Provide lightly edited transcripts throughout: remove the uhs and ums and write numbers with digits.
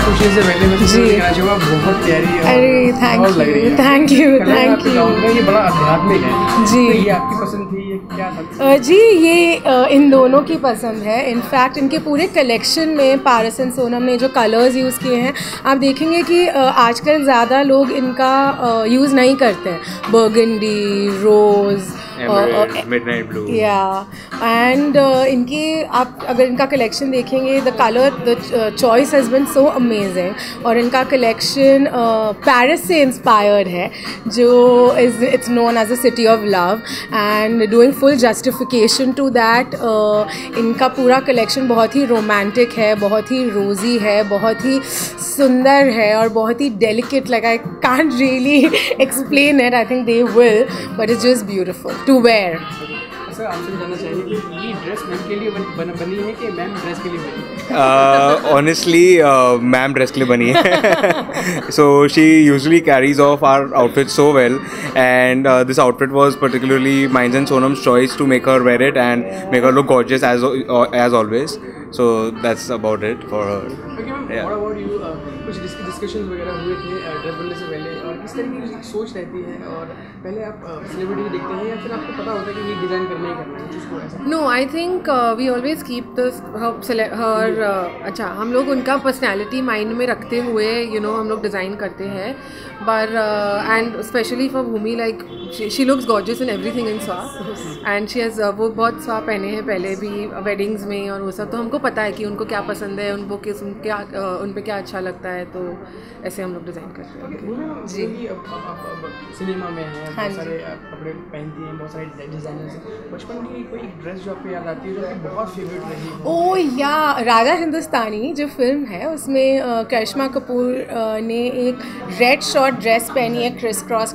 Question से पहले मैं कहना चाहूँगा बहुत प्यारी है। अरे थैंक यू। ये बड़ा आध्यात्मिक है जी। तो ये आपकी पसंद थी, ये क्या था? जी ये इन दोनों की पसंद है। इनफैक्ट इनके पूरे कलेक्शन में पारस एंड सोनम ने जो कलर्स यूज़ किए हैं, आप देखेंगे कि आजकल ज़्यादा लोग इनका यूज़ नहीं करते हैं। बर्गंडी, रोज़, मिडनाइट ब्लू, या एंड इनकी आप अगर इनका कलेक्शन देखेंगे, the colour, the choice has been so amazing. और इनका कलेक्शन पेरिस से इंस्पायर्ड है, जो it's known as a city of love, and doing full justification to that. इनका पूरा कलेक्शन बहुत ही रोमांटिक है, बहुत ही रोज़ी है, बहुत ही सुंदर है और बहुत ही delicate. Like I can't really explain it, I think they will, but it's just beautiful to wear. Sir आपसे जानना चाहिए कि ये ड्रेस मैम के लिए बनी है कि मैम ड्रेस के लिए बनी है? ऑनेस्टली मैम ड्रेस के लिए बनी है. So she usually carries off our outfit so well, and this outfit was particularly mine and Sonam's choice to make her wear it and make her look gorgeous as always. So that's about it for her. Okay, ma'am, Yeah. what about you? कुछ discussions वगैरह हुए थे dress बनने से पहले, और किस तरीके की सोच रहती है, और पहले आप सेलिब्रिटी देखते हैं या फिर आपको पता होता है कि ये डिज़ाइन करना ही करना है जिसको ऐसा? No, I think we always keep this हर अच्छा, हम लोग उनका पर्सनैलिटी माइंड में रखते हुए हम लोग डिज़ाइन करते हैं। पर and specially for Bhumi, like she looks gorgeous in everything in स्वा, एंड शी हैज़ वो बहुत स्वा पहने हैं पहले भी वेडिंग्स में और वो सब, तो हमको पता है कि उनको क्या पसंद है, उनको उन पे क्या अच्छा लगता है, तो ऐसे हम लोग डिज़ाइन करते हैं। जी, अब सिनेमा में है, बहुत सारे कपड़े पहनती हैं, बहुत सारे डिज़ाइनर्स। बचपन की कोई एक ड्रेस जो आपको याद आती है जो आपकी बहुत फेवरेट रही हो? ओह या राजा हिंदुस्तानी जो फिल्म है, उसमें करिश्मा कपूर ने एक रेड शॉर्ट ड्रेस पहनी है, क्रिस क्रॉस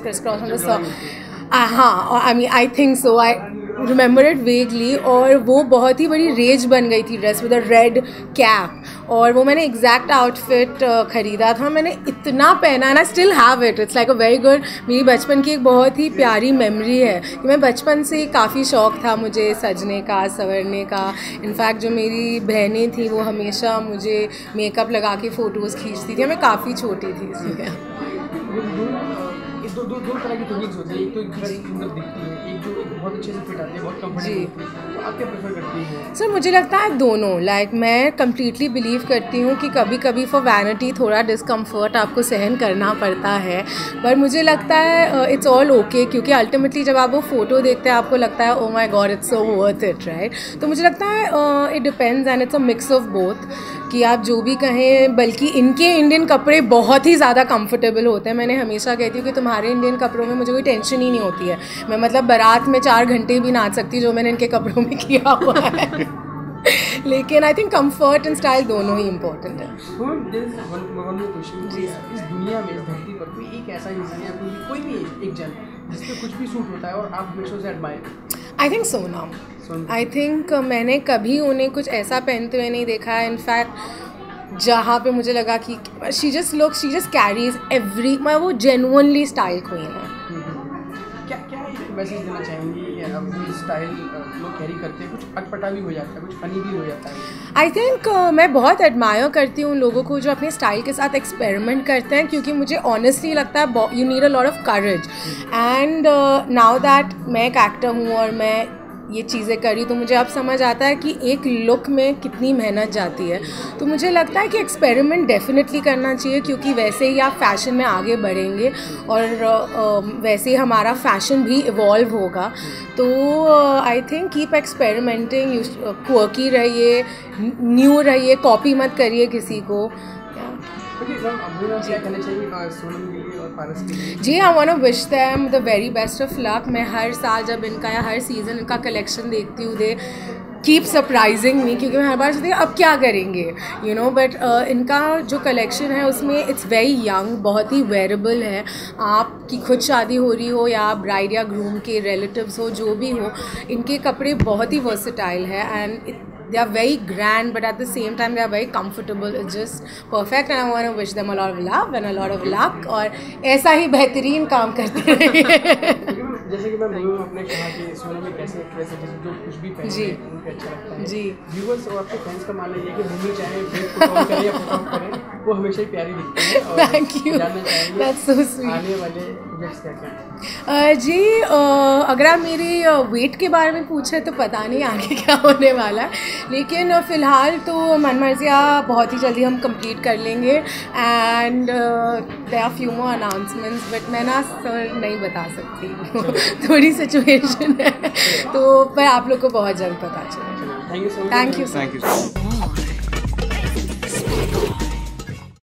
हाँ, I mean I think so, I remember it vaguely. और वो बहुत ही बड़ी रेज बन गई थी dress with a red cap, और वो मैंने एग्जैक्ट आउटफिट ख़रीदा था, मैंने इतना पहना, and I still have it. It's like a very good, मेरी बचपन की एक बहुत ही प्यारी मेमोरी है कि मैं बचपन से काफ़ी शौक़ था मुझे सजने का, संवरने का। इनफैक्ट जो मेरी बहनें थी वो हमेशा मुझे मेकअप लगा के फ़ोटोज़ खींचती थी, मैं काफ़ी छोटी थी इसलिए। दो तरह की टेक्निक्स होती है, एक तो ड्रेस सुंदर दिखती है, एक जो बहुत अच्छे से फिट आती है, बहुत कंफर्टेबल होती है, तो आप क्या प्रेफर करती हैं? सर मुझे लगता है दोनों। लाइक मैं कम्प्लीटली बिलीव करती हूँ कि कभी कभी फॉर वैनिटी थोड़ा डिस्कम्फर्ट आपको सहन करना पड़ता है, पर मुझे लगता है इट्स ऑल ओके, क्योंकि अल्टीमेटली जब आप वो फ़ोटो देखते हैं आपको लगता है oh my God it's so worth it, right? तो मुझे लगता है it depends and it's a mix of both, कि आप जो भी कहें। बल्कि इनके इंडियन कपड़े बहुत ही ज़्यादा कंफर्टेबल होते हैं। मैंने हमेशा कहती हूँ कि तुम्हारे इंडियन कपड़ों में मुझे कोई टेंशन ही नहीं होती है, मैं मतलब बारात में 4 घंटे भी नाच सकती हूँ, जो मैंने इनके कपड़ों में किया हुआ है। लेकिन I think comfort and style दोनों ही इम्पोर्टेंट है। इस दुनिया में, इस धरती पर कोई एक ऐसा इंसान या कोई भी एक जन जिस पे कुछ भी सूट होता है और आप हमेशा उसे admire? I think Sonam. I think मैंने कभी उन्हें कुछ ऐसा पहनते हुए नहीं देखा है। इनफैक्ट जहाँ पे मुझे लगा कि शी जस्ट कैरीज एवरी, मैं वो जेन्युइनली स्टाइल क्वीन है। क्या मैसेज देना चाहेंगी? अपनी स्टाइल लोग कैरी करते हैं, कुछ अटपटा भी हो जाता है, कुछ फनी भी हो जाता है। आई थिंक मैं बहुत एडमायर करती हूँ उन लोगों को जो अपने स्टाइल के साथ एक्सपेरिमेंट करते हैं, क्योंकि मुझे ऑनेस्टली लगता है you need a lot of courage. And now that मैं एक एक्टर हूँ और मैं ये चीज़ें करी, तो मुझे अब समझ आता है कि एक लुक में कितनी मेहनत जाती है। तो मुझे लगता है कि एक्सपेरिमेंट डेफिनेटली करना चाहिए, क्योंकि वैसे ही आप फैशन में आगे बढ़ेंगे और वैसे ही हमारा फैशन भी इवॉल्व होगा। तो I think keep experimenting, quirky रहिए, न्यू रहिए, कॉपी मत करिए किसी को। जी, I want to wish them the very best of luck. मैं हर साल जब इनका या हर सीज़न इनका कलेक्शन देखती हूँ, दे कीप सरप्राइजिंग मी, क्योंकि मैं हर बार सोचती हूँ अब क्या करेंगे, बट इनका जो कलेक्शन है उसमें इट्स वेरी यंग, बहुत ही वेरेबल है। आपकी खुद शादी हो रही हो या ब्राइड या ग्रूम के रिलेटिव्स हो, जो भी हो, इनके कपड़े बहुत ही वर्सेटाइल है, and they are very grand, but at the same time they are very comfortable. It's just perfect, and I want to wish them a lot of love and a lot of luck, और ऐसा ही बेहतरीन काम करते रहिए। जैसे कि ma'am review में आपने कहा कि सोनम एक ऐसे एक्ट्रेस है जो कुछ भी पहने जी। उनको अच्छा लगता है जी। व्यूअर्स और आपके फैंस का मानना ये है कि भूमि चाहे फेस पुट ऑन करे या पुट ऑफ करे वो हमेशा ही प्यारी दिखती है और Thank you. जानना चाहेंगे That's so sweet. आने वाले प्रोजेक्ट्स क्या क्या जी अगर आप मेरे वेट के बारे में पूछें तो पता नहीं आगे क्या होने वाला है, लेकिन फ़िलहाल तो मनमर्जिया बहुत ही जल्दी हम कंप्लीट कर लेंगे and there are few more announcements but मैं ना सर नहीं बता सकती थोड़ी सिचुएशन है तो पर आप लोग को बहुत जल्द पता चलेगा। Thank you so much. Thank you Thank you.